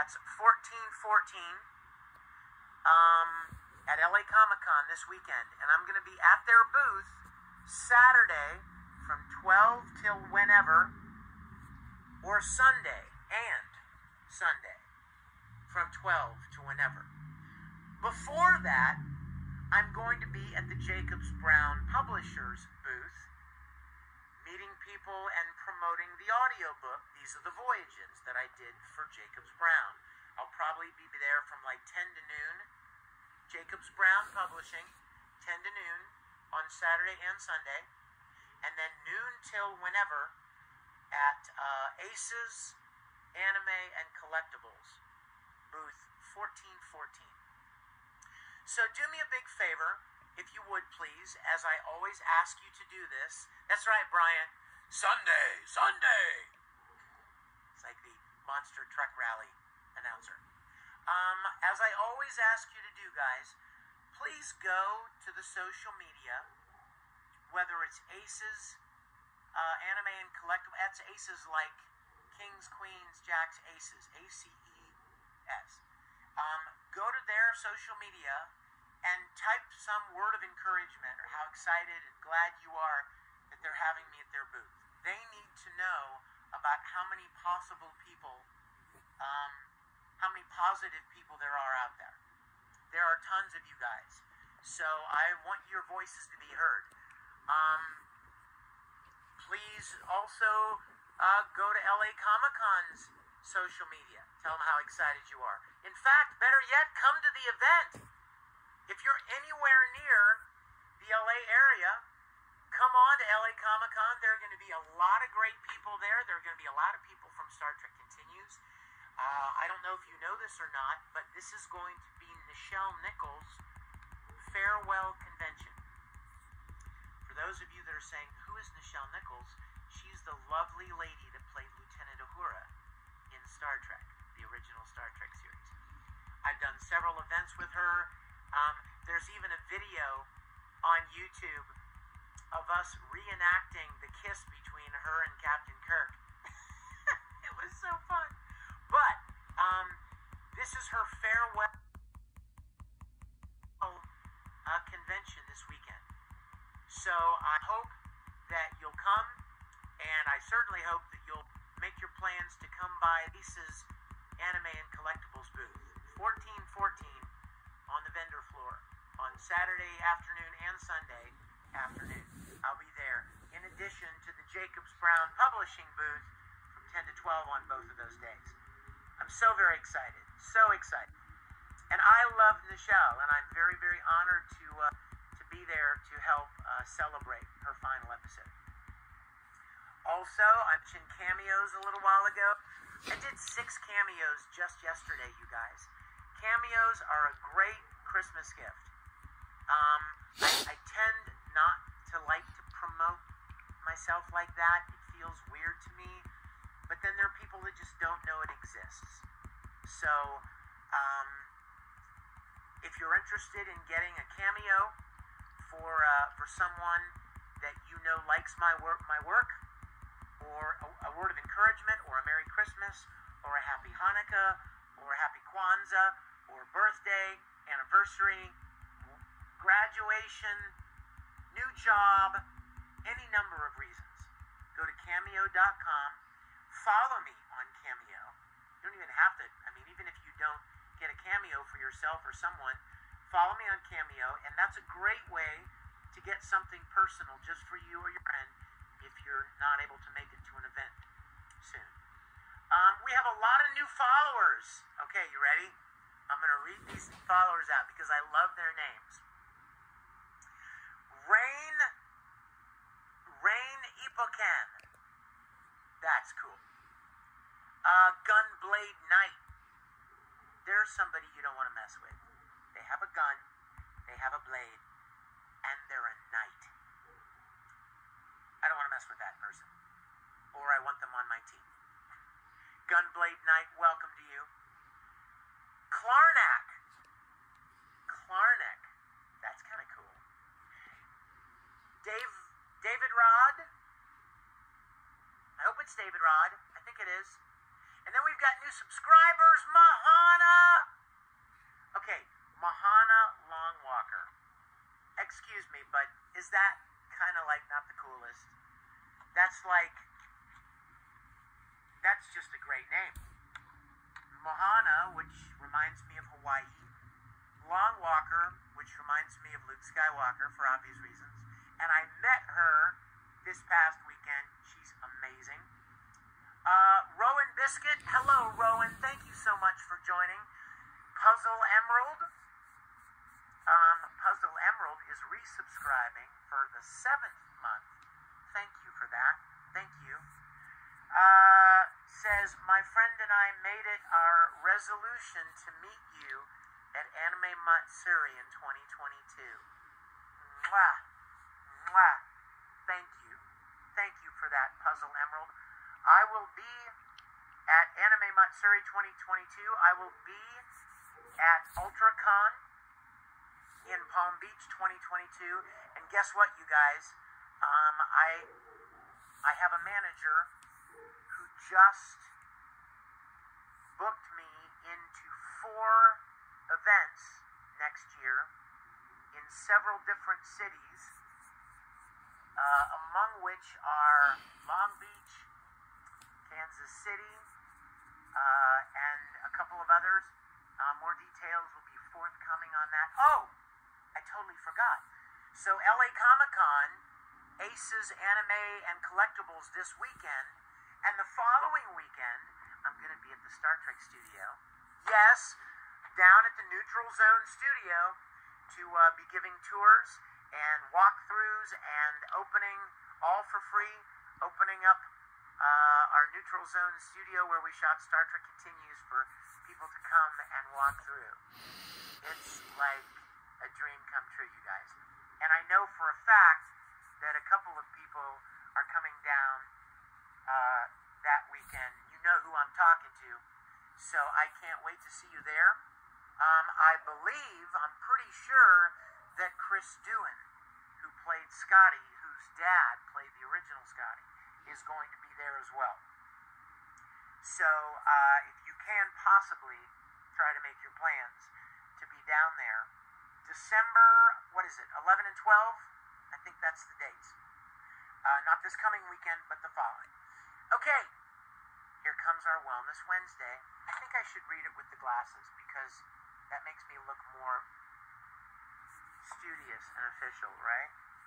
That's 1414 at LA Comic-Con this weekend. And I'm going to be at their booth Saturday from 12 till whenever, or Sunday from 12 to whenever. Before that, I'm going to be at the Jacobs Brown Publishers booth, meeting people and promoting the audiobook, These Are the Voyages, that I did for Jacobs Brown. I'll probably be there from like 10 to noon. Jacobs Brown Publishing, 10 to noon on Saturday and Sunday. And then noon till whenever at Aces Anime and Collectibles, booth 1414. So do me a big favor, if you would please, as I always ask you to do this. That's right, Brian. Sunday! It's like the Monster Truck Rally announcer. As I always ask you to do, guys, please go to the social media, whether it's Aces, Anime and Collectible. That's Aces like Kings, Queens, Jacks, Aces, ACES. Go to their social media and type some word of encouragement or how excited and glad you are that they're having me at their booth. They need to know about how many possible people, how many positive people there are out there. There are tons of you guys. So I want your voices to be heard. Please also go to LA Comic-Con's social media. Tell them how excited you are. In fact, better yet, come to the event. If you're anywhere near the LA area, come on to LA Comic-Con. There are going to be a lot of great people there. There are going to be a lot of people from Star Trek Continues. I don't know if you know this or not, but this is going to be Nichelle Nichols' farewell convention. For those of you that are saying, who is Nichelle Nichols? She's the lovely lady that played Lieutenant Uhura in Star Trek, the original Star Trek series. I've done several events with her. There's even a video on YouTube of us reenacting the kiss between her and Captain Kirk. It was so fun. But this is her farewell convention this weekend. So I hope that you'll come, and I certainly hope that you'll make your plans to come by Lisa's Anime and Collectibles booth, 1414 on the vendor floor on Saturday afternoon and Sunday afternoon. I'll be there, in addition to the Jacobs Brown Publishing booth from 10 to 12 on both of those days. I'm so very excited, so excited. And I love Nichelle, and I'm very, very honored to be there to help celebrate her final episode. Also, I mentioned cameos a little while ago. I did 6 cameos just yesterday, you guys. Cameos are a great Christmas gift. I tend not to like to promote myself like that. It feels weird to me. But then there are people that just don't know it exists. So, if you're interested in getting a cameo for someone that you know likes my work, or a word of encouragement, or a Merry Christmas, or a Happy Hanukkah, or a Happy Kwanzaa, or birthday, anniversary, graduation, new job, any number of reasons, go to Cameo.com. Follow me on Cameo. You don't even have to, even if you don't get a cameo for yourself or someone, follow me on Cameo, and that's a great way to get something personal just for you or your friend if you're not able to make it to an event soon. We have a lot of new followers. Okay, you ready? I'm going to read these followers out because I love their names. Rain Epocan. That's cool. Gunblade Knight. There's somebody you don't want to mess with. They have a gun, they have a blade, and they're a knight. I don't want to mess with that person. Or I want them on my team. Gunblade Knight, welcome to you. Klarnak. That's kind of cool. David Rod. I hope it's David Rod. I think it is. And And then we've got new subscribers, Mahana. Okay, Mahana Longwalker. Excuse me, but is that kind of like not the coolest? That's just a great name. Mahana, which reminds me of Hawaii. Longwalker, which reminds me of Luke Skywalker for obvious reasons. And I met her this past weekend. She's amazing. Rowan Biscuit. Hello, Rowan. Thank you so much for joining. Puzzle Emerald. Puzzle Emerald is resubscribing for the 7th month. Thank you for that. Thank you. Says, my friend and I made it our resolution to meet you at Anime Matsuri in 2022. Mwah. Mwah. Thank you. Thank you for that, Puzzle Emerald. I will be at Anime Matsuri 2022. I will be at UltraCon in Palm Beach 2022. And guess what, you guys? I have a manager who just booked me into 4 events next year in several different cities, among which are Long Beach, Kansas City, and a couple of others. More details will be forthcoming on that. Oh, I totally forgot. So LA Comic-Con, Aces Anime and Collectibles this weekend, and the following weekend, I'm going to be at the Star Trek studio. Yes, down at the Neutral Zone studio to be giving tours and walkthroughs and opening, all for free, opening up our Neutral Zone studio where we shot Star Trek Continues for people to come and walk through. It's like a dream come true, you guys. And I know for a fact that a couple of people are coming down that weekend. You know who I'm talking to. So I can't wait to see you there. I'm pretty sure that Chris Doohan, who played Scotty, whose dad played the original Scotty, is going to be there as well. So if you can possibly try to make your plans to be down there, December, 11 and 12? I think that's the dates. Not this coming weekend, but the following. Okay, here comes our Wellness Wednesday. I think I should read it with the glasses because that makes me look more studious and official, right?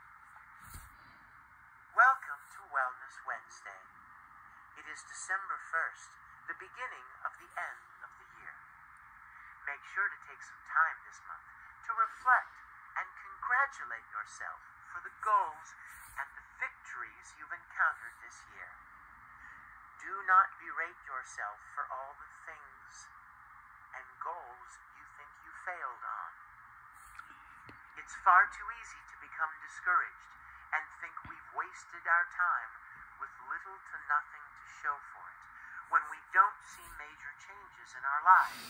Welcome to Wellness Wednesday. It is December 1st, the beginning of the end of the year. Make sure to take some time this month to reflect and congratulate yourself for the goals and the victories you've encountered this year. Do not berate yourself for all the things and goals you think you failed on. It's far too easy to become discouraged and think we've wasted our time with little to nothing to show for it when we don't see major changes in our lives.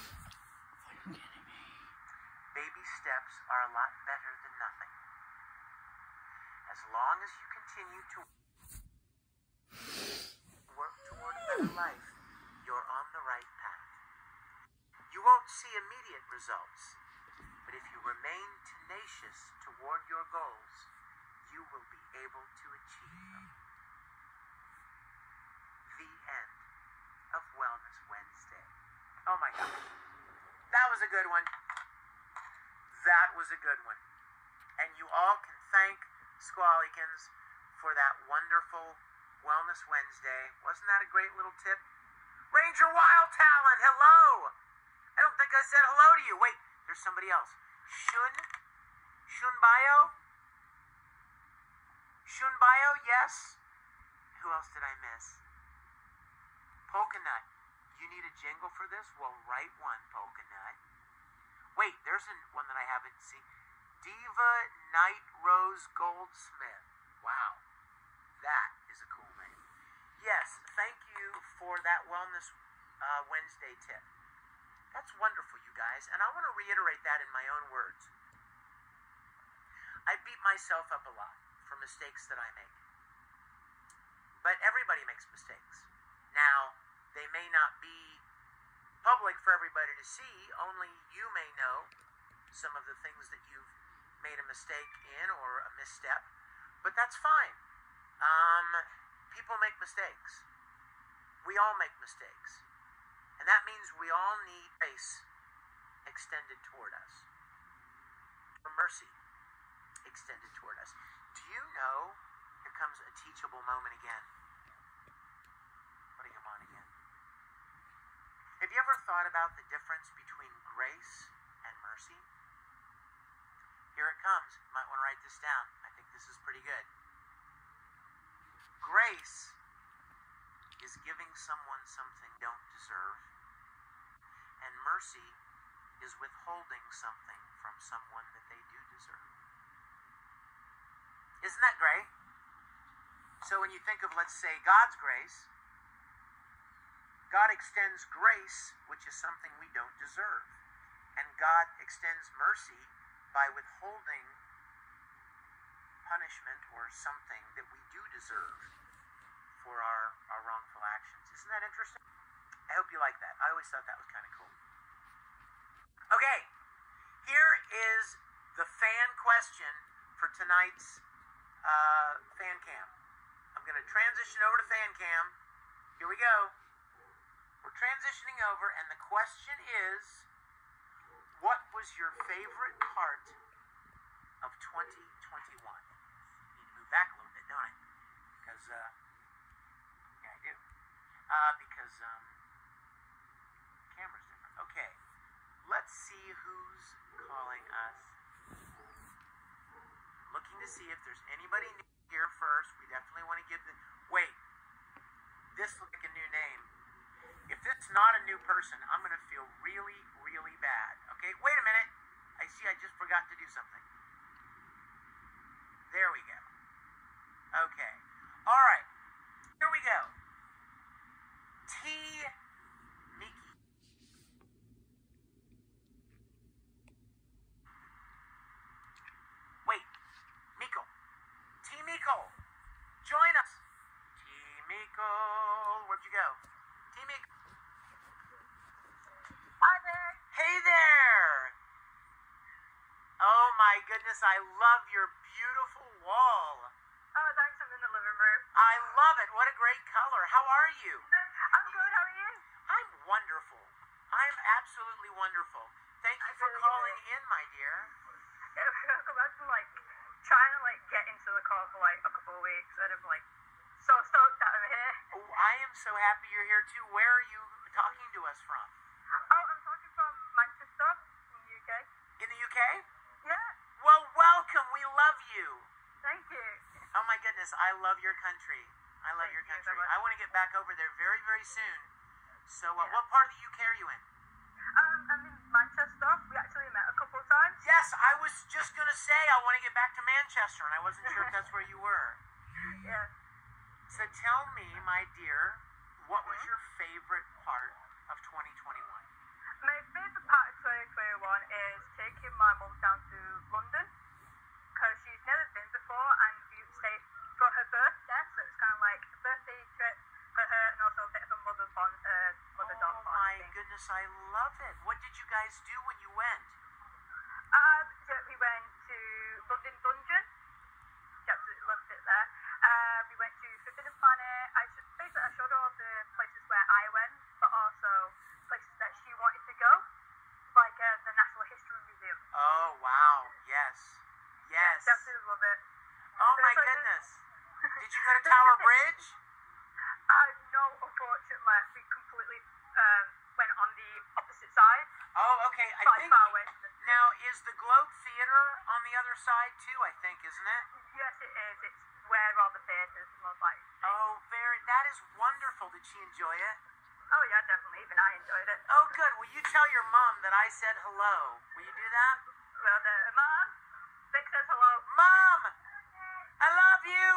Baby steps are a lot better than nothing. As long as you continue to work toward a better life, you're on the right path. You won't see immediate results, but if you remain tenacious toward your goals, you will be able to achieve them. The end of Wellness Wednesday. Oh my God. That was a good one. That was a good one. And you all can thank Squalikins for that wonderful Wellness Wednesday. Wasn't that a great little tip? Ranger Wild Talon, hello! I don't think I said hello to you. Wait, there's somebody else. Shunbayo? Shunbayo, yes. Who else did I miss? Polka Nut. You need a jingle for this? Well, write one, Polka Nut. Wait, there's one that I haven't seen. Diva Night Rose Goldsmith. Wow. That is a cool name. Yes, thank you for that Wellness Wednesday tip. That's wonderful, you guys. And I want to reiterate that in my own words. I beat myself up a lot for mistakes that I make. But everybody makes mistakes. Now, They may not be public for everybody to see. Only you may know some of the things that you've made a mistake in or a misstep, but that's fine. People make mistakes. We all make mistakes. And that means we all need grace extended toward us. Or mercy extended toward us. Do you know, here comes a teachable moment again. Putting them on again. Have you ever thought about the difference between grace and mercy? Here it comes. You might want to write this down. I think this is pretty good. Grace is giving someone something they don't deserve, and mercy is withholding something from someone that they do deserve. Isn't that great? So when you think of, let's say, God's grace, God extends grace, which is something we don't deserve. And God extends mercy by withholding punishment or something that we do deserve for our wrongful actions. Isn't that interesting? I hope you like that. I always thought that was kind of cool. Okay, here is the fan question for tonight's fan cam. I'm going to transition over to fan cam. Here we go. We're transitioning over, and the question is, what was your favorite part of 2021? Need to move back a little bit, don't I? Because, yeah, I do. Because, camera's different. Okay. Let's see who's calling us. Looking to see if there's anybody new here first. We definitely want to give the... Wait. This looks like a new name. If this is not a new person, I'm going to feel really, really bad. Okay, wait a minute. I see I just forgot to do something. There we go. Okay. All right. Here we go. T. Miki. Wait. Miko. T. Miko. Join us. T. Miko. Where'd you go? T. Miko. Hi there. Hey there. Oh my goodness, I love your beautiful wall. Oh, thanks. I'm in the living room. I love it. What a great color. How are you? I'm good. How are you? I'm wonderful. I'm absolutely wonderful. Thank you I'm for really calling good. in, my dear. Yeah, I've been trying to get into the call for a couple of weeks, and I'm so stoked that I'm here. Oh, I am so happy you're here too. Where are you talking to us from? Oh, I'm talking from Manchester in the UK. In the UK? Yeah. Well, welcome. We love you. Thank you. Oh my goodness, I love your country. I love Thank your you so country. much. I want to get back over there very, very soon. So, Yeah. what part of the UK are you in? I'm in Manchester. We actually met a couple of times. Yes, I was just going to say I want to get back to Manchester, and I wasn't sure if that's where you were. Yeah. So tell me, my dear, what was your favorite part of 2021? My favorite part of 2021 is taking my mum down to London because she's never been before, and we stayed for her birthday, so it's kind of like a birthday trip for her and also a bit of a mother-dog bond Oh my thing. goodness, I love it. What did you guys do when you went? So we went to London Dungeon. She absolutely loved it there. We went to Forbidden Planet. I showed her all the places where I went, but also places that she wanted to go, like the Natural History Museum. Oh, wow. Yes. Yes. She absolutely loved it. Oh my It's like goodness. Did you go to Tower Bridge? No, unfortunately, we completely went on the opposite side. Oh, okay. I Quite think... far away from the Now, is the Globe Theater on the other side, too, I think, isn't it? Yes, it is. It's where all the theatres and all that. Oh, that is wonderful. Did she enjoy it? Oh, yeah, definitely. Even I enjoyed it. Oh, good. Will you tell your mom that I said hello? Will you do that? Well, Mom, Vic says hello. Mom! I love you!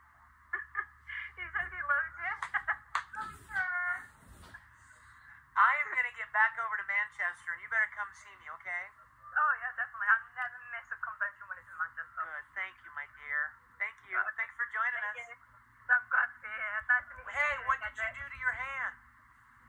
He says he loves you. I am going to get back over to Manchester, and you better come see me, okay? Oh, yeah, definitely. I never miss a convention when it's in Manchester. Good. Thank you, my dear. Thank you. Thanks for joining Thank us. you. I'm glad to be here. Nice to meet you. Hey, what did you do to your hand?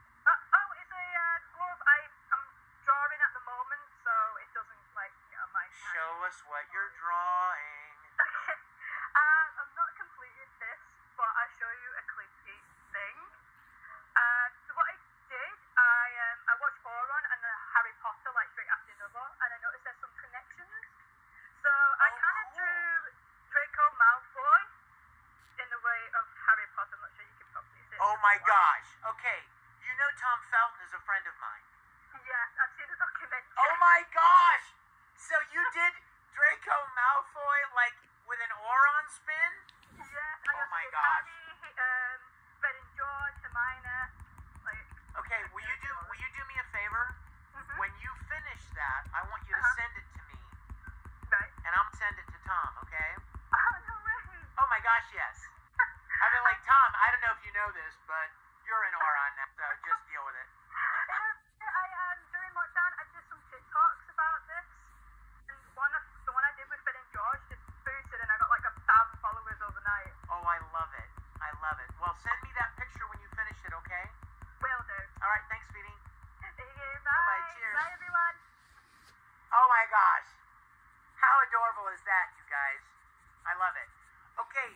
us what you're drawing. Okay. I'm not completed this, but I'll show you a clicky thing. So what I did, I watched Auron and Harry Potter like straight after another, and I noticed there's some connections. So I kind of drew Draco Malfoy in the way of Harry Potter. I'm not sure you can probably see it. Oh my gosh. Okay. You know Tom Felton is a friend of mine. Yes, I've seen the documentary. Oh my gosh! So you did Draco Malfoy like with an Auron spin? Yes, Oh my gosh. Harry, Fred and George, Hermione, like. Okay, will you do me a favor? Mm-hmm. When you finish that, I want you to send it to me, Right. and I'm gonna send it to Tom, okay? Oh no way. Oh my gosh, yes. I mean, like, Tom, I don't know if you know this, but you're an Auron now, so just deal with it. During lockdown, I did some TikToks about this, and the one I did with Fred and George just boosted, and I got like 1,000 followers overnight. Oh, I love it. I love it. Well, send me that picture when you finish it, okay? Will do. All right, thanks, sweetie. Thank you. Bye. Bye-bye. Cheers. Bye, everyone. Oh my gosh. How adorable is that, you guys? I love it. Okay,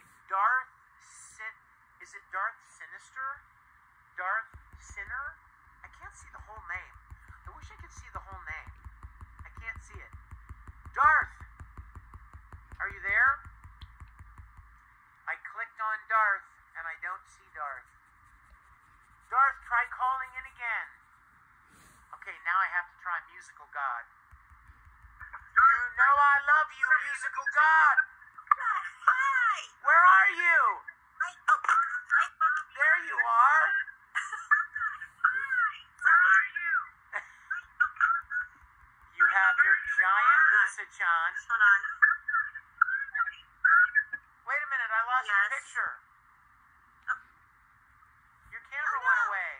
is it Darth Sinister? Darth Sinner? I can't see the whole name. I wish I could see the whole name. I can't see it. Darth! Are you there? I clicked on Darth, and I don't see Darth. Darth, try calling in again. Okay, now I have to try Musical God. You know I love you, Musical God! Hi! Where are you? There you are! Where are you? You have your giant Usa-chan. Hold on. Wait a minute, I lost your Yes. picture. Your camera went away.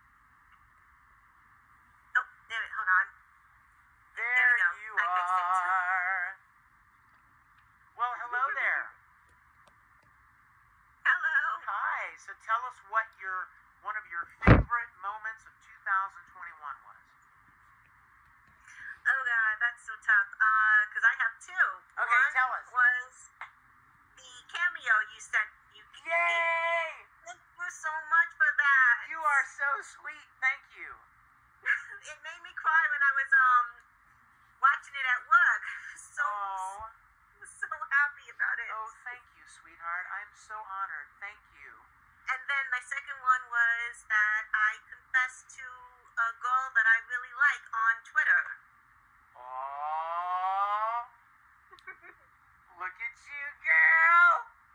Oh, damn it, hold on. There we go. you I fixed it. are. Well, hello there. Hello. Hi. So tell us what one of your favorite moments of 2021 was. Oh god, that's so tough. Cause I have two. Okay, One tell us. was the cameo you sent. You Yay! Thank you so much for that. You are so sweet. Thank you. It made me cry when I was watching it at work. Oh. I was so happy about it. Oh, thank you, sweetheart. I'm so honored. Thank you. And then my second one was that I confessed to a girl that I really like on Twitter. Oh. Look at you, girl.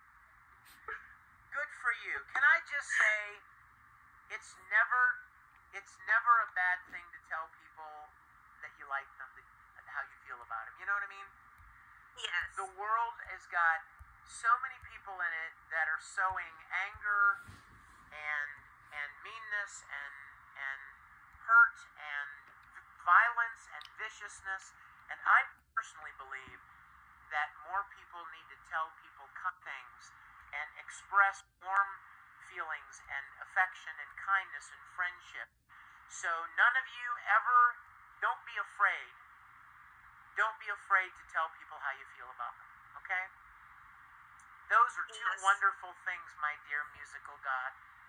Good for you. Can I just say, it's never a bad thing to tell people that you like them, how you feel about them. You know what I mean? Yes. The world has got so many people in it that are sowing anger and meanness and hurt and violence and viciousness. And I personally believe that more people need to tell people things and express warm feelings and affection and kindness and friendship. So none of you ever, don't be afraid. Don't be afraid to tell people how you feel about them, okay? Those are two Yes. wonderful things, my dear Musical God.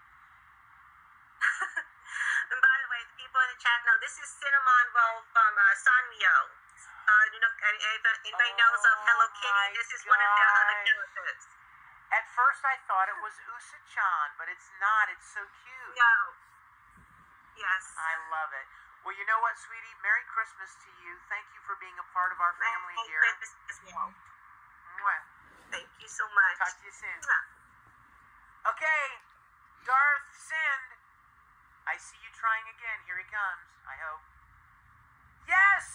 And by the way, the people in the chat know this is Cinnamon Roll from Sanrio. Anybody knows of Hello my Kitty? This is one of their other gosh. characters. At first I thought it was Usa-chan, but it's not. It's so cute. No. Yes. I love it. Well, you know what, sweetie? Merry Christmas to you. Thank you for being a part of our family Merry here. Christmas as well. Mwah. Thank you so much. Talk to you soon. Mwah. Okay, Darth Sind. I see you trying again. Here he comes, I hope. Yes!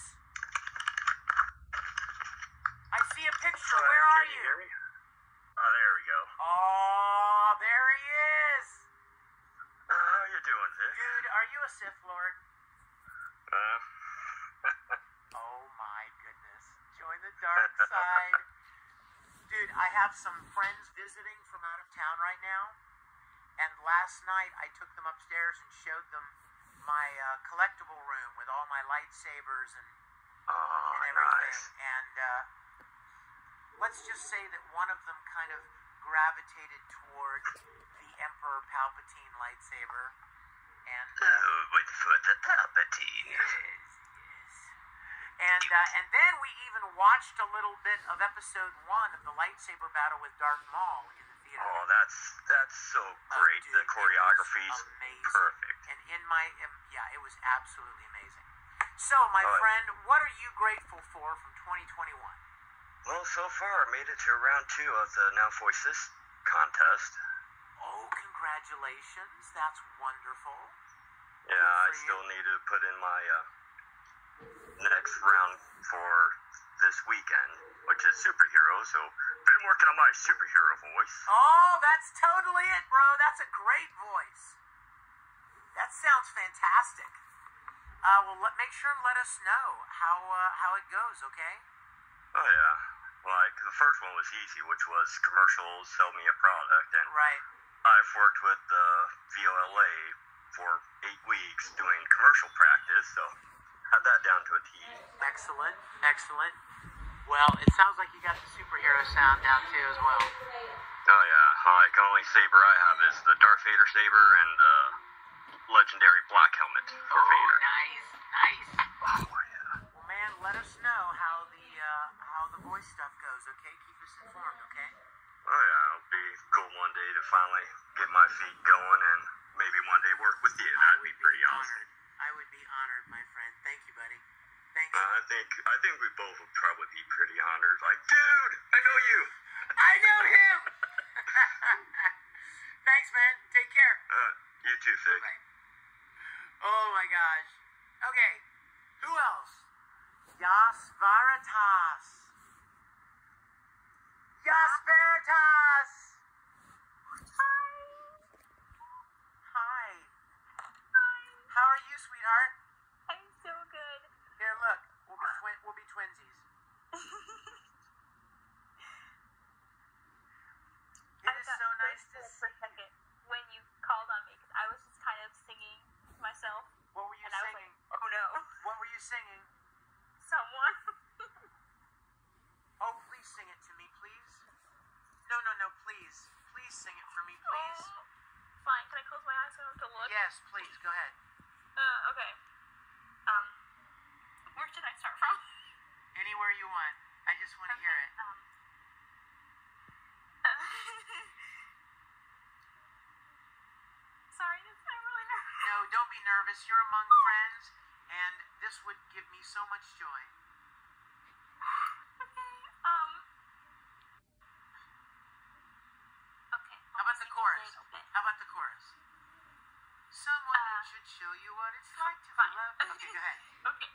I see a picture. Where are you? Hear me? Oh, there we go. Oh, there he is. How you doing, Vic? Dude, are you a Sith Lord? Uh, Oh my goodness. Join the dark side. Dude, I have some friends visiting from out of town right now. And last night I took them upstairs and showed them my collectible room with all my lightsabers and oh, everything. nice. And let's just say that one of them kind of gravitated toward the Emperor Palpatine lightsaber, and With the Palpatine. and then we even watched a little bit of episode 1 of the lightsaber battle with Darth Maul in the theater. Oh, that's so great. Dude, The choreography's it was amazing. perfect. And yeah, it was absolutely amazing. So, my Oh, friend, what are you grateful for from 2021? Well, so far I made it to round 2 of the Now Voices contest. Oh, congratulations. That's wonderful. Yeah, I still need to put in my next round for this weekend, which is superhero, so been working on my superhero voice. Oh, that's totally it, bro. That's a great voice. That sounds fantastic. Make sure and let us know how it goes, okay? Oh yeah, like the first one was easy, which was commercials, sell me a product, and Right. I've worked with the VOLA for 8 weeks doing commercial practice, so had that down to a T. Excellent, excellent. Well, it sounds like you got the superhero sound down too as well. Oh yeah, like only saber I have is the Darth Vader saber and the legendary black helmet for Vader. Nice, nice. Oh yeah. Well, man, let us know how the voice stuff goes, okay? Keep us informed, okay? Oh yeah, it'll be cool one day to finally get my feet going and maybe one day work with you. That'd be pretty awesome. I would be honored, my friend. Thank you, buddy. Thank you. I think we both would probably be pretty honored. Like, dude, I know you. I know him. Thanks, man. Take care. You too, Sig. Bye. Oh my gosh. Okay. Who else? Yas Veritas. Yas Veritas. Hi. How are you, sweetheart? I'm so good. Here, look. We'll be twinsies. It is so nice to for a second when you called on me, because I was just kind of singing to myself. What were you And I was singing? like, oh no, What were you singing? someone. Oh, please sing it to me, please. No, please. Please sing it for me, please. Oh, fine. Can I close my eyes so I don't have to look? Yes, please. Go ahead. Okay. Where should I start from? Anywhere you want. I just want to hear it. Sorry, I'm really nervous. No, don't be nervous. You're among friends, and this would give me so much joy. Okay. How about the chorus? Okay. How about the chorus? Someone should show you what it's like to be fine. loved. Okay, go ahead. Okay.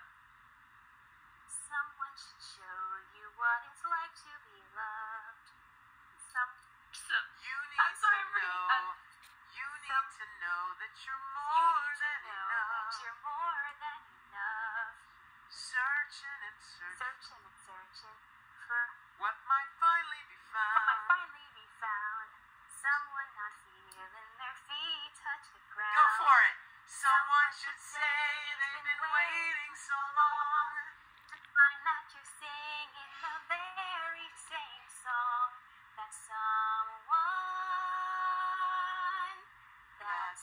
Someone should show you what it's like to be loved. You need I'm sorry, to know. You need to know that you're You more need to than know enough. that you're more than enough. Searching and searching Searching and searching for what might finally be what might found. finally be found. Someone not feeling their feet touch the ground. Go for it. Someone should say they've been waiting so long. To find that you're singing the very same song. That someone. That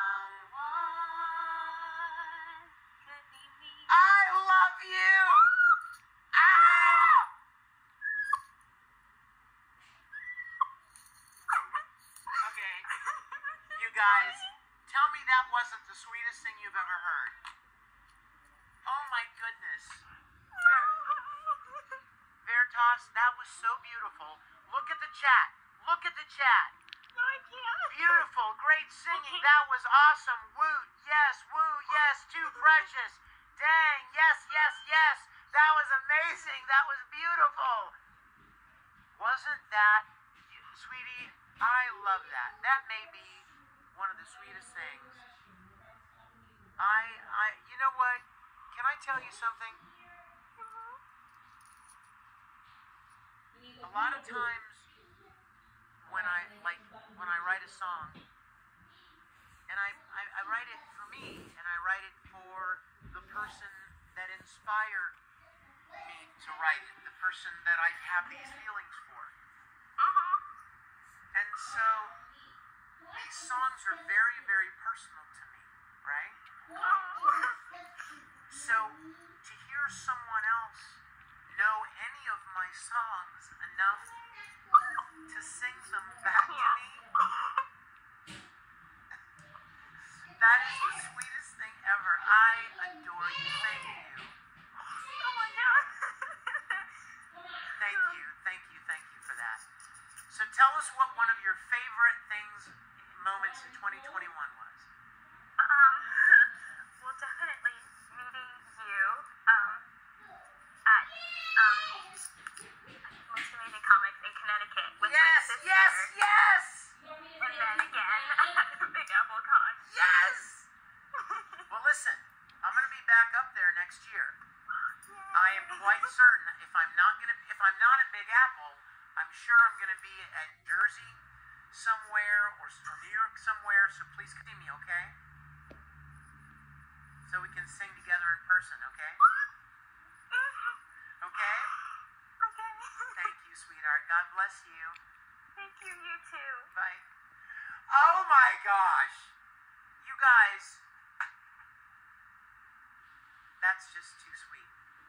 someone could be me. I love you. Ah! Okay, you guys, tell me that wasn't the sweetest thing you've ever heard. Oh my goodness. Veritas, that was so beautiful. Look at the chat. Look at the chat. No, I can't. Beautiful. Great singing. That was awesome. Woot. Yes. Woo. Yes. Too precious. Dang. Yes. Yes. Yes. That was amazing. That was beautiful. Wasn't that, sweetie? I love that. That may be one of the sweetest things. You know what? Can I tell you something? A lot of times when I write a song, and I write it for me, and I write it for the person that inspired me to write it, the person person that I have these feelings for. And so these songs are very, very personal to me, right? So to hear someone else know any of my songs enough to sing them back to me, that is the sweetest thing ever. I adore you. Thank you. Oh my God. Thank you for that. So tell us what one of your favorite moments in 2021 was. Well, definitely meeting you at Most Amazing Comics in Connecticut with my sister. Yes! And then again at Big Apple Con. Yes! Well, listen, I'm going to be back up there next year. I am quite certain if I'm not at Big Apple, I'm sure I'm going to be at Jersey somewhere or New York somewhere, so please see me, okay? So we can sing together in person, okay? Okay? Okay. Thank you, sweetheart. God bless you. Thank you, you too. Bye. Oh my gosh. You guys, that's just too sweet.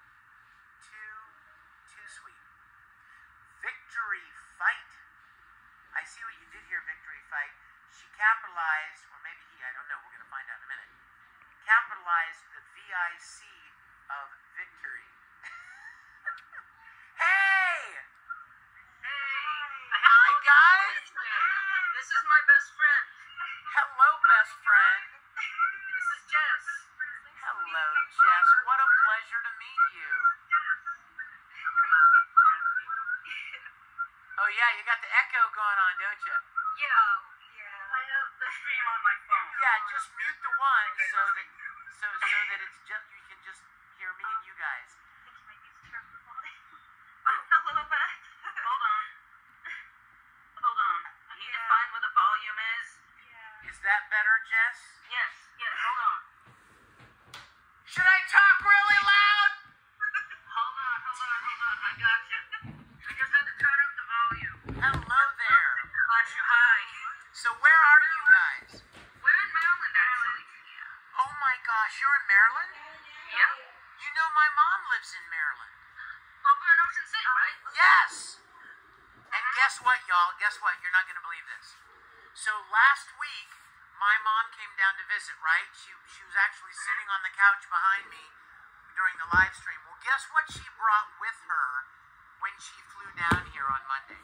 Too sweet. Victory Fight. I see what you did here, Victory Fight. She capitalized, or maybe he, I don't know, we're going to find out in a minute. Capitalized the VIC of victory. Hey! Hi, guys! This is my best friend. Hello, best friend. This is Jess. Hello, Jess. What a pleasure to meet you. Oh, yeah, you got the echo going on, don't you? Yeah. I have the stream on my phone. Yeah, just mute the one so that it's just you can just hear me and you guys. I think you might need to turn the volume a little bit. Hold on. I need to find where the volume is. Yeah. Is that better, Jess? Yes. Hold on. Should I talk really loud? Hold on. I got you. I just had to turn up the volume. Hello there. Hi. So where are you guys? We're in Maryland, actually. Oh my gosh, you're in Maryland? Yeah. You know my mom lives in Maryland. Over in Ocean City, right? Yes! And guess what, y'all? Guess what? You're not going to believe this. So last week, my mom came down to visit, right? She was actually sitting on the couch behind me during the live stream. Well, guess what she brought with her when she flew down here on Monday?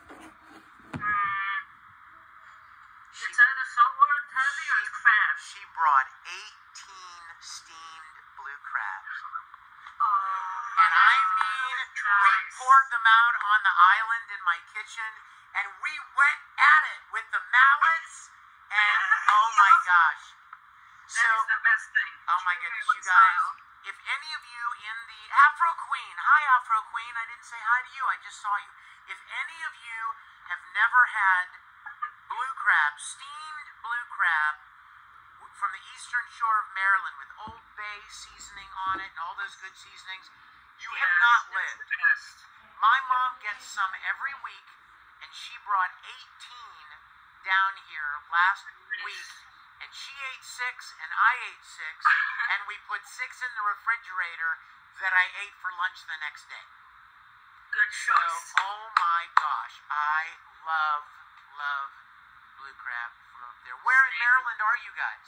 It's either saltwater taffy or it's crab. She brought 18 steamed blue crabs. And I mean, we poured them out on the island in my kitchen, and we went at it with the mallets, and oh my gosh. That is the best thing. Oh my goodness, you guys, if any of you in the Afro Queen, hi Afro Queen, I didn't say hi to you, I just saw you. If any of you have never had blue crab, steamed blue crab from the eastern shore of Maryland with Old Bay seasoning on it and all those good seasonings, you have not lived. My mom gets some every week, and she brought 18 down here last week, and she ate 6, and I ate 6, and we put 6 in the refrigerator that I ate for lunch the next day. Good So, choice. oh my gosh, I love blue crab from up there. Where in Maryland are you guys?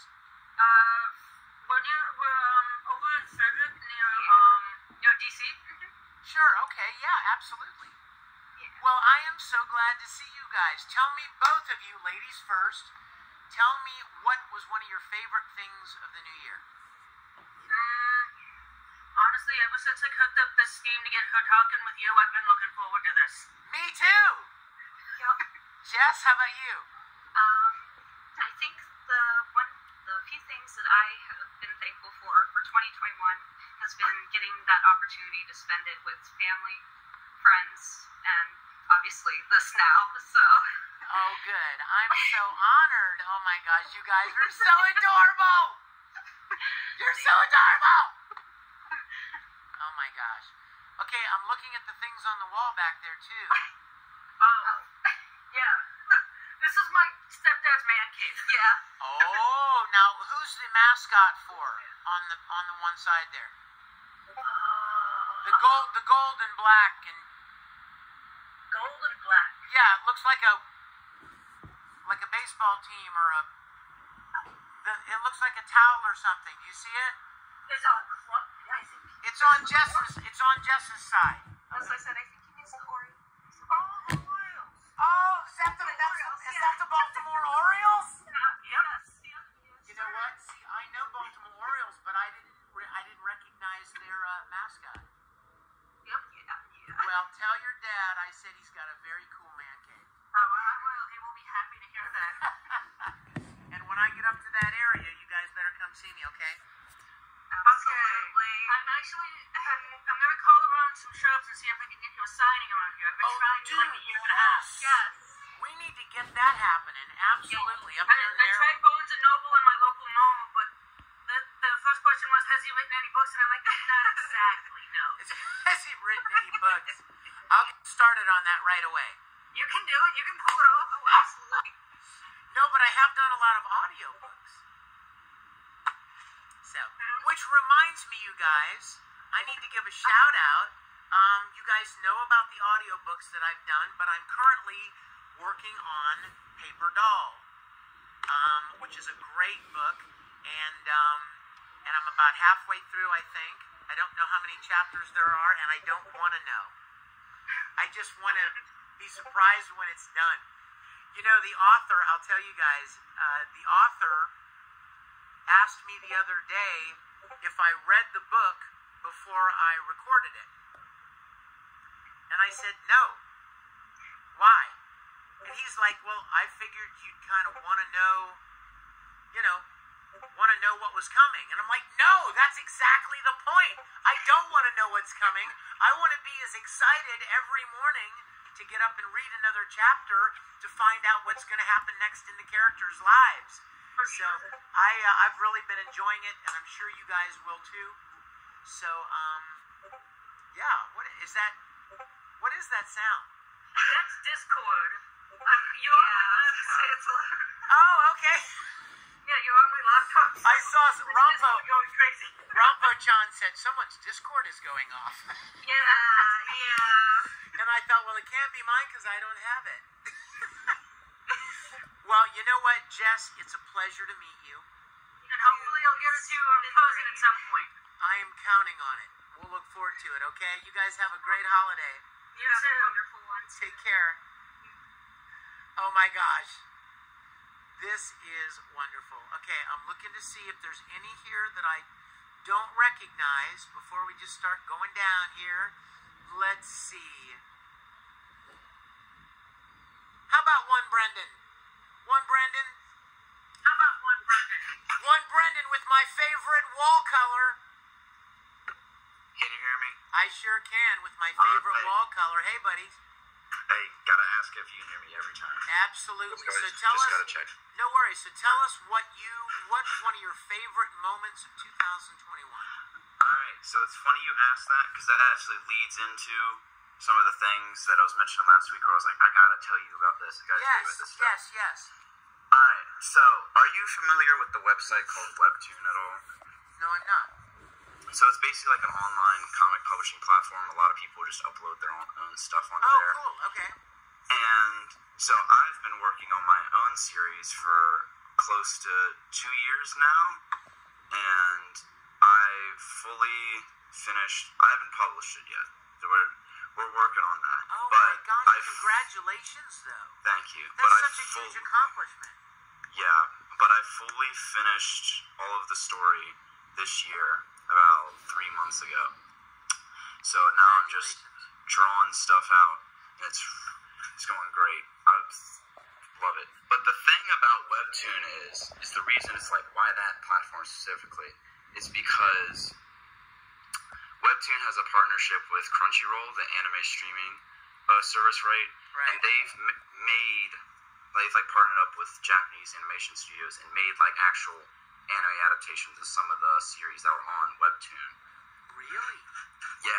We're over in Frederick near DC. Sure, okay, yeah, absolutely. Well, I am so glad to see you guys. Tell me, both of you, ladies first, tell me what was one of your favorite things of the new year? Honestly, ever since I cooked up this scheme to get her talking with you, I've been looking forward to this. Me too! Yep. Jess, how about you? I think the few things that I have been thankful for 2021 has been getting that opportunity to spend it with family, friends, and obviously this now. So. Oh, good. I'm so honored. Oh my gosh, you guys are so adorable! You're so adorable! Oh my gosh. Okay, I'm looking at the things on the wall back there too. Oh. Yeah. This is my stepdad's man cave. Yeah. Oh, now who's the mascot for on the one side there? The gold and black and Gold and black. yeah, it looks like a baseball team or it looks like a towel or something. Do you see it? It's on club. I think. It's on Jess's side. As I said, I think he needs the Orioles. Oh, the Royals. Oh, is that the Baltimore Orioles? Yes. You know what? See, I know Baltimore Orioles, but I didn't recognize their mascot. Yep. Yeah. Well, tell your dad I said he's got a very cool man cave. Oh, I will. He will be happy to hear that. And when I get up to that area, you guys better come see me, okay? Absolutely. I'm going to call around some shops and see if I can get you a signing around here. I've been trying for like a year and a half. Yes. We need to get that happening. Absolutely. Up there in I there. tried Barnes and Noble in my local mall, but the first question was, has he written any books? And I'm like, not exactly, no. Has he written any books? I'll get started on that right away. You can do it. You can pull it off. Oh, absolutely. No, but I have done a lot of audiobooks. So, which reminds me, you guys, I need to give a shout out. You guys know about the audiobooks that I've done, but I'm currently working on Paper Doll, which is a great book, and I'm about halfway through, I think. I don't know how many chapters there are, and I don't want to know. I just want to be surprised when it's done. You know, the author, I'll tell you guys, the author asked me the other day if I read the book before I recorded it. And I said, no. Why? And he's like, well, I figured you'd kind of want to know, what was coming. And I'm like, no, that's exactly the point. I don't want to know what's coming. I want to be as excited every morning to get up and read another chapter to find out what's going to happen next in the characters' lives. So I've really been enjoying it, and I'm sure you guys will too. So yeah, what is that? What is that sound? That's Discord. You're Oh, okay. Yeah, you're on my laptop. I saw Rompo. Going crazy. Rompo-chan said someone's Discord is going off. Yeah. And I thought, well, it can't be mine because I don't have it. Well, you know what, Jess? It's a pleasure to meet you. And hopefully I'll get to impose it at some point. I am counting on it. We'll look forward to it, okay? You guys have a great holiday. You have a wonderful one. Take care. Oh my gosh. This is wonderful. Okay, I'm looking to see if there's any here that I don't recognize before we just start going down here. Let's see. How about one Brendan? One Brendan? How about one Brendan? One Brendan with my favorite wall color. Can you hear me? I sure can with my favorite Hey. wall color. Hey, buddies. Hey, gotta ask if you can hear me every time. Absolutely. Just So tell just us. gotta check. No worries. So tell us what's one of your favorite moments of 2021? Alright, so it's funny you asked that, because that actually leads into some of the things that I was mentioning last week where I was like, I gotta tell you about this, I gotta tell you about this stuff. Yes. Alright, so are you familiar with the website called Webtoon at all? No, I'm not. So it's basically like an online comic publishing platform. A lot of people just upload their own stuff onto Oh, there. cool. Okay. And so I've been working on my own series for close to 2 years now, and I fully finished. I haven't published it yet. So we're working on that. Oh but my gosh! Congratulations, though. Thank you. That's such a huge accomplishment. Yeah, but I fully finished all of the story this year, about 3 months ago. So now I'm just drawing stuff out, and it's going great. I love it. But the thing about Webtoon is the reason it's like why that platform specifically is because Webtoon has a partnership with Crunchyroll, the anime streaming service, right? And they've they've partnered up with Japanese animation studios and made like actual anime adaptations of some of the series that were on Webtoon. Really? Yeah.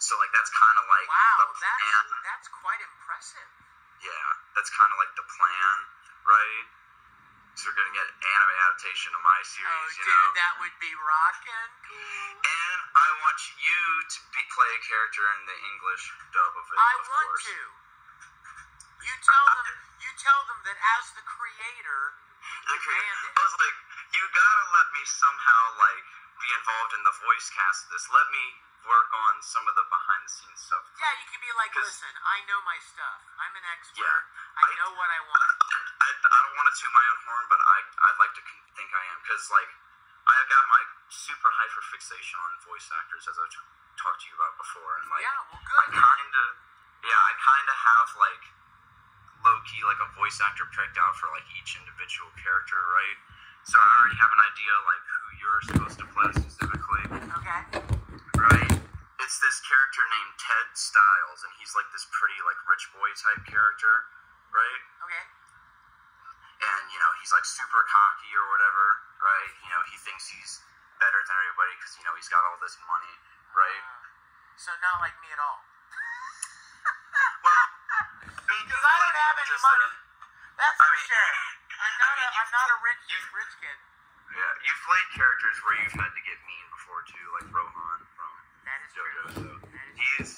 So like that's kind of like Wow, the plan. that's quite impressive. Yeah, that's kind of like the plan, right? So we're gonna get anime adaptation of my series, Oh, you dude, know. that would be rockin'. And I want you to play a character in the English dub of it. I of want course. to. You tell them that as the creator, you demand it. I was like, you gotta let me somehow like be involved in the voice cast of this. Let me work on some of the behind the scenes stuff. Yeah, you can be like, 'Cause- listen, I know my stuff. I'm an expert. Yeah, I know what I want. I don't want to toot my own horn, but I'd like to think I am, because like I've got my super hyper fixation on voice actors, as I've talked to you about before, and like Yeah, well, good. I kind of have like low key like a voice actor picked out for like each individual character, right? So I already have an idea like who you're supposed to play specifically. Okay. Right? It's this character named Ted Styles, and he's like this pretty like rich boy type character, right? Okay. And you know he's like super cocky or whatever, right? You know he thinks he's better than everybody because you know he's got all this money, right? So not like me at all. Well, Because I don't have any money. That's for sure. I'm not a rich kid. Yeah, you've played characters where you've had to get mean before too, like Rohan from That is JoJo. true. He's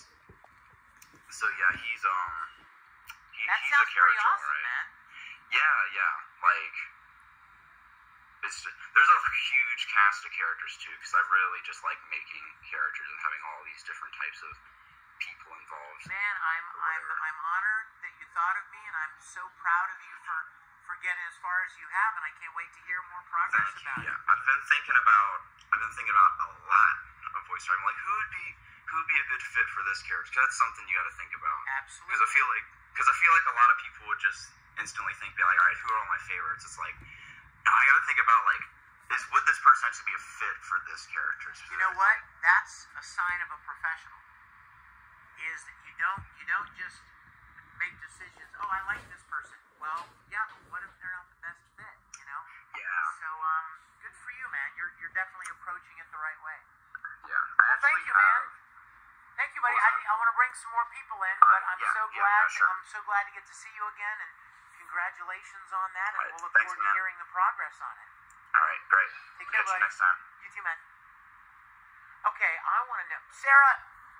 That he's sounds a character, pretty awesome, right? man. Yeah, like there's a huge cast of characters too, because I really just like making characters and having all these different types of people involved. Man, I'm honored that you thought of me, and I'm so proud of you for getting as far as you have, and I can't wait to hear more progress Thank you. about it. Yeah, I've been thinking about a lot of voice acting. Like who would be a good fit for this character? 'Cause that's something you got to think about. Absolutely. Because I feel like a lot of people would just instantly think, be like, all right, who are all my favorites? It's like, no, I got to think about like, would this person actually be a fit for this character? You know what? That's a sign of a professional. Is that you don't just make decisions. Oh, I like this person. Well, yeah, but what if they're not the best fit? You know. Yeah. So good for you, man. You're definitely approaching it the right way. Yeah. Well, thank you, man. Thank you, buddy. I want to bring some more people in, but I'm sure. I'm so glad to get to see you again, and congratulations on that. And Right, we'll look thanks, forward to man. hearing the progress on it. All right, great. Take care, Catch you buddy. next time. You too, man. Okay, I want to know, Sarah.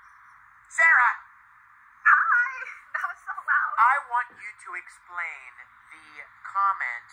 Hi! That was so loud. I want you to explain the comment.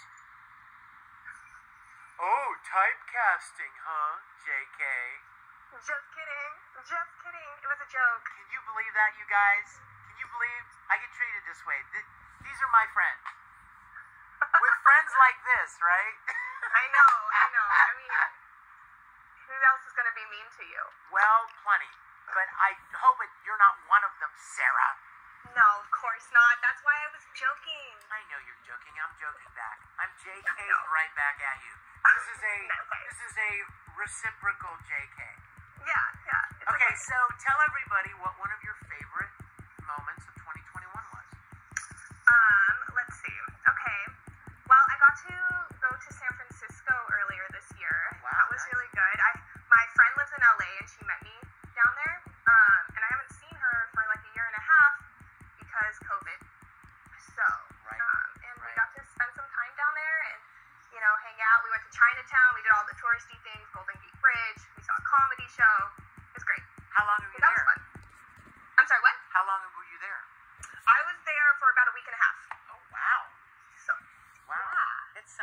Oh, typecasting, huh, JK? Just kidding. Just kidding. It was a joke. Can you believe that, you guys? Can you believe I get treated this way? These are my friends. With friends like this, right? I know. I mean, who else is going to be mean to you? Well, plenty. But I hope you're not one of them, Sarah. No, of course not. That's why I was joking. I know you're joking. I'm joking back. I'm JK No. right back at you. This is a reciprocal JK. Yeah. It's Okay, so tell everybody what one of your favorite moments of 2021 was. Let's see. Okay. Well, I got to go to San Francisco earlier this year. Wow, That was nice. really good. My friend lives in LA and she met me down there. And I haven't seen her for like a year and a half because COVID. So, Right. And we Right. got to spend some time down there and, hang out. We went to Chinatown. We did all the touristy things, Golden Gate Bridge. We saw a comedy show. It was great. How long were you That was there? fun. I'm sorry, what? How long were you there? I was there for about a week and a half. Oh, wow. So, Wow. yeah. It's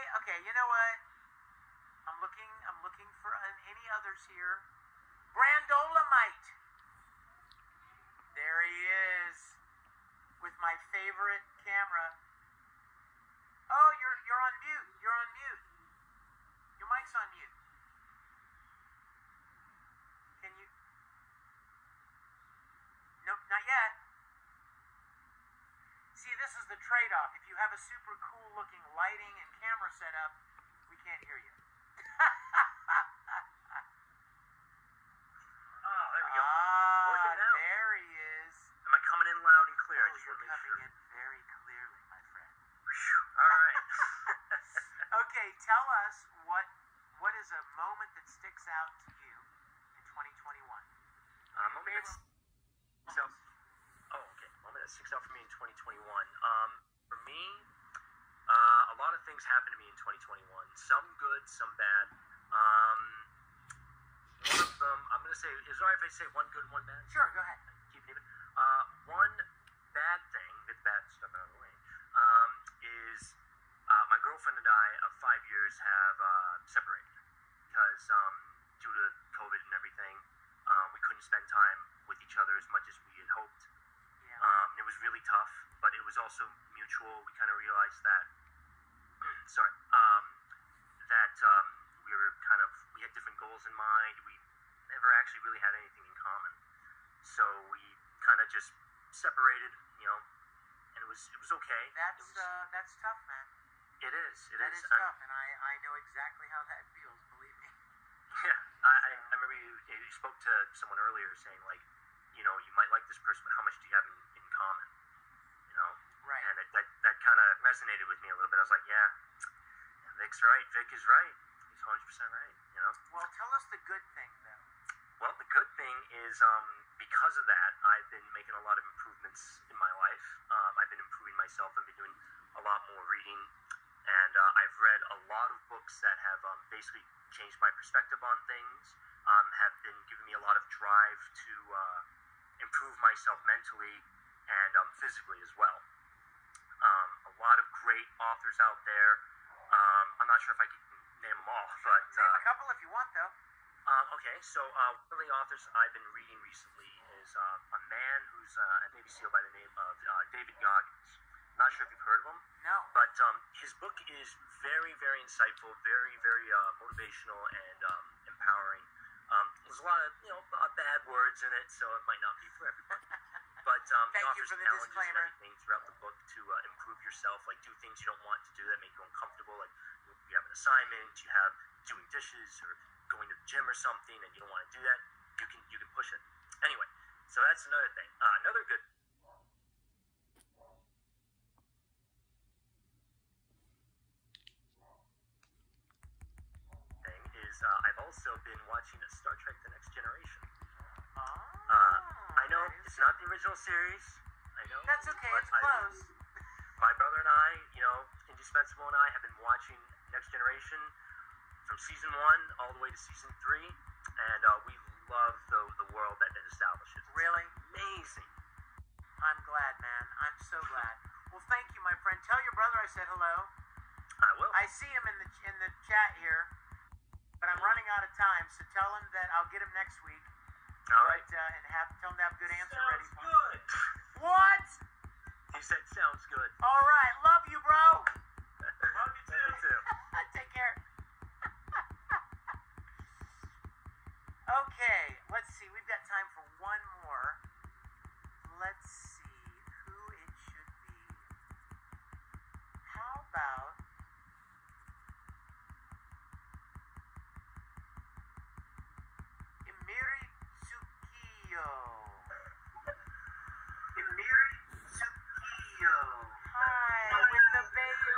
Okay, you know what? I'm looking for any others here. Brandolamite. There he is, with my favorite camera. Oh, you're on mute. You're on mute. Your mic's on mute. Can you? Nope, not yet. See, this is the trade-off. If you have a super cool-looking lighting and camera setup, we can't hear you. Oh, there we go. Working out. There he is. Am I coming in loud and clear? I just You're want to make coming sure. in very clearly, my friend. All right. Okay, tell us what is a moment that sticks out to you in 2021? Moment that sticks out. Oh, okay. Moment that sticks out for me in 2021. For me, a lot of things happened to me in 2021. Some good, some bad. One of them, I'm gonna say, is it alright if I say one good, one bad? Sure, go ahead. Keep it even. One bad thing, get the bad stuff out of the way, is my girlfriend and I of 5 years have separated because due to COVID and everything, we couldn't spend time with each other as much as we had hoped. Yeah. It was really tough, but it was also mutual. We kind of realized that, we had different goals in mind. We never actually really had anything in common. So we kind of just separated, and it was okay. That's tough, man. It is. That is tough, and I know exactly how that feels, believe me. Yeah, I remember you spoke to someone earlier saying, like, you might like this person, but how much do you have in common? Right. And that kind of resonated with me a little bit. I was like, yeah, Vic's right. Vic is right. He's 100% right, Well, tell us the good thing, though. Well, the good thing is, because of that, I've been making a lot of improvements in my life. I've been improving myself. I've been doing a lot more reading, and I've read a lot of books that have basically changed my perspective on things, have been giving me a lot of drive to improve myself mentally and physically as well. A lot of great authors out there. I'm not sure if I can name them all, but Name a couple if you want, though. okay, so one of the authors I've been reading recently is a man who's a Navy SEAL by the name of David Goggins. Not sure if you've heard of him. No. But his book is very, very insightful, very, very motivational and empowering. There's a lot of bad words in it, so it might not be for everyone. But he Thank you offers for the challenges and disclaimer. everything throughout the book to improve yourself, like do things you don't want to do that make you uncomfortable. Like you have an assignment, you have doing dishes or going to the gym or something, and you don't want to do that. You can push it. Anyway, so that's another thing. Another good. I've also been watching Star Trek: The Next Generation. I know it's not the original series. I know. That's okay. but It's close. My brother and I, Indispensable and I, have been watching Next Generation from season 1 all the way to season 3, and we love the world that it establishes. Really? Amazing. I'm glad, man. I'm so glad. Well, thank you, my friend. Tell your brother I said hello. I will. I see him in the chat here, but I'm running out of time, so tell him that I'll get him next week. All right. And tell him to have a good answer ready Sounds for him. good. What? He said sounds good. All right. Love you, bro. Love you too. Take care. Okay, let's see. We've got time for one more. Let's see who it should be. How about Emiri Tsukiyo? Emiri Tsukiyo. Hi, with the baby.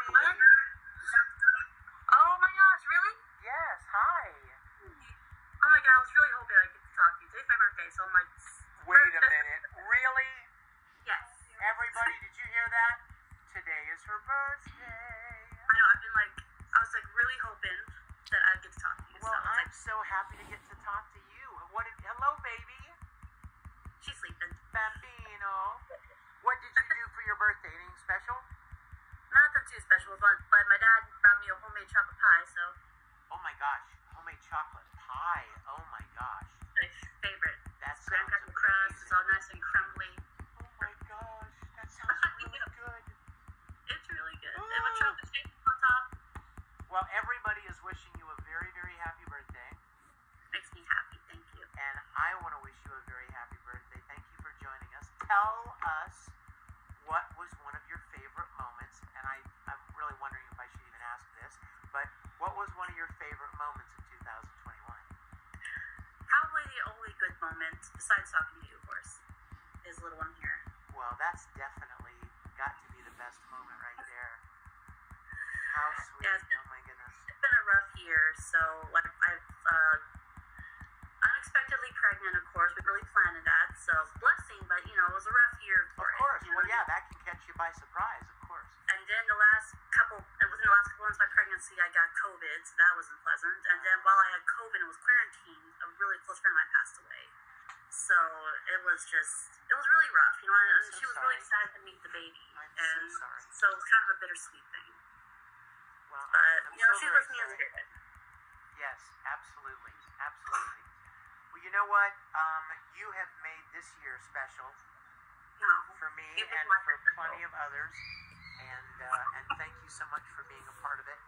Oh my gosh, really? Yes, hi. Oh my god, I was really hoping I could talk to you. Today's my birthday, so I'm like... Wait a minute. Really? Yes. Everybody, did you hear that? Today is her birthday. I know, I've been like... I was like really hoping that I'd get to talk to you. Well, so I was I'm like, so happy to get to talk to you. Hello, baby. she's sleeping. Bambino. What did you do for your birthday? Anything special? Nothing too special, but my dad brought me a homemade homemade chocolate pie, so. Oh my gosh, homemade chocolate pie. Oh my gosh. My favorite. That Graham sounds cracker crust. It's amazing. all nice and crumbly. Oh my gosh, that sounds really good. It's really good. And with chocolate shake on top. Well, everybody is wishing you a very, very happy birthday. Makes me happy. Thank you. And I want to wish you a very happy birthday. Thank you for joining us. Tell us what was one of your favorite moments, and I'm really wondering if I should even ask this, but what was one of your favorite moments in 2021? Probably the only good moment, besides talking to you, of course, is little one here. Well, that's definitely got to be the best moment right there. How sweet. Yeah, Oh my goodness. It's been a rough year, so like I've unexpectedly pregnant, of course. We really planned that, so blessing, but you know, it was a rough year for Of it. course. You know? Well, yeah, that can catch you by surprise, of course. And then within the last couple months of my pregnancy, I got COVID, so that wasn't pleasant. And then while I had COVID and was quarantined, a really close friend of mine passed away. So it was really rough, you know, and so she was sorry. really excited to meet the baby. I'm and so sorry. So it was kind of a bittersweet thing. Well, But, I'm you know, so she's very with me in sorry. spirit. Yes, absolutely. Absolutely. Well, you know what? You have made this year special No. for me It was and my for special. plenty of others. And thank you so much for being a part of it.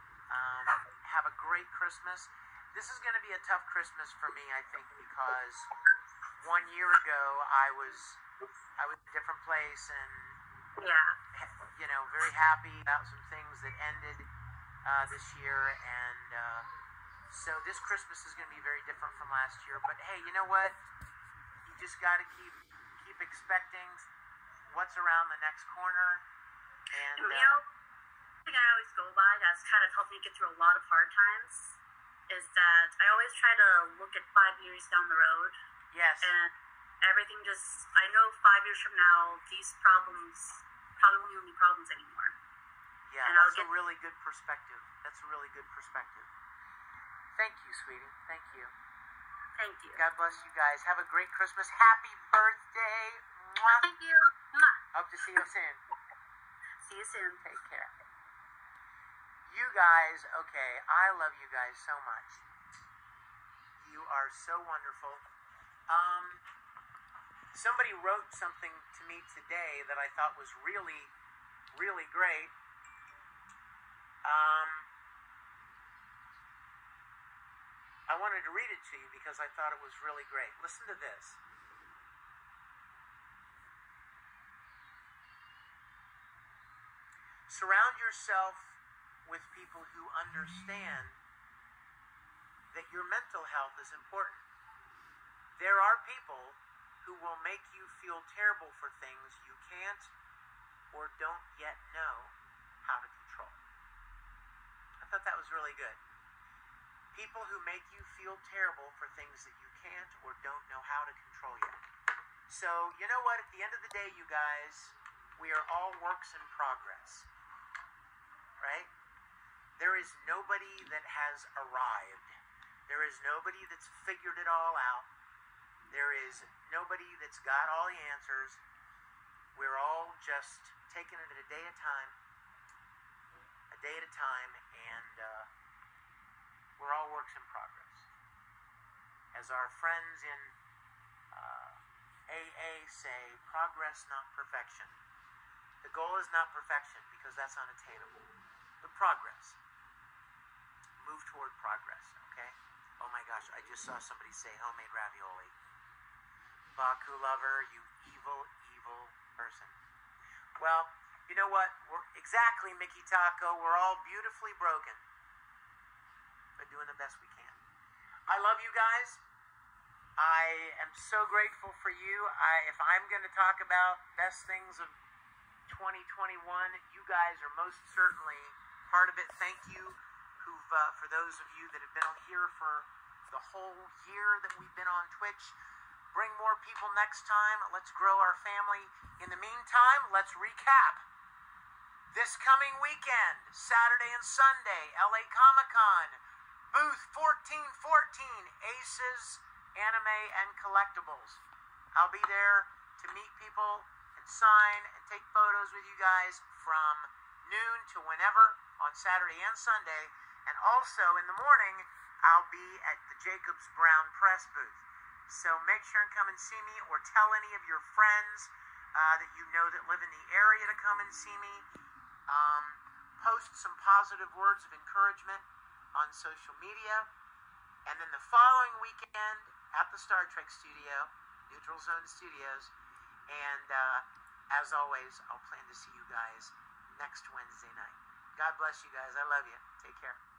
Have a great Christmas. This is going to be a tough Christmas for me, I think, because 1 year ago I was in a different place and Yeah. you know, very happy about some things that ended this year, and so this Christmas is going to be very different from last year. But hey, you know what? You just got to keep expecting what's around the next corner. And You know, the thing I always go by that's kind of helped me get through a lot of hard times is that I always try to look at 5 years down the road, yes, and everything just, I know 5 years from now, these problems probably won't even be problems anymore. yeah, and I'll that's a get- really good perspective. That's a really good perspective. Thank you, sweetie. Thank you. Thank you. God bless you guys. Have a great Christmas. Happy birthday. Mwah. Thank you. Mwah. Hope to see you soon. See you soon. Take care. You guys, okay, I love you guys so much. You are so wonderful. Somebody wrote something to me today that I thought was really, really great. I wanted to read it to you because I thought it was really great. Listen to this. Surround yourself with people who understand that your mental health is important. There are people who will make you feel terrible for things you can't or don't yet know how to control. I thought that was really good. People who make you feel terrible for things that you can't or don't know how to control yet. So, you know what? At the end of the day, you guys, we are all works in progress. Right? There is nobody that has arrived. There is nobody that's figured it all out. There is nobody that's got all the answers. We're all just taking it a day at a time, and we're all works in progress. As our friends in AA say, progress, not perfection. The goal is not perfection because that's unattainable. But progress. Move toward progress, okay? Oh my gosh, I just saw somebody say homemade ravioli. Baku lover, you evil, evil person. Well, you know what? Exactly, Mickey Taco. We're all beautifully broken. But doing the best we can. I love you guys. I am so grateful for you. If I'm going to talk about best things of 2021, you guys are most certainly part of it. Thank you for those of you that have been here for the whole year that we've been on Twitch. Bring more people next time. Let's grow our family. In the meantime, let's recap. This coming weekend, Saturday and Sunday, LA Comic-Con, booth 1414, Aces, Anime, and Collectibles. I'll be there to meet people and sign and take photos with you guys from noon to whenever on Saturday and Sunday. And also in the morning, I'll be at the Jacobs Brown Press booth. So make sure and come and see me, or tell any of your friends that you know that live in the area to come and see me. Post some positive words of encouragement on social media. And then the following weekend at the Star Trek studio, Neutral Zone Studios. And as always, I'll plan to see you guys next Wednesday night. God bless you guys. I love you. Take care.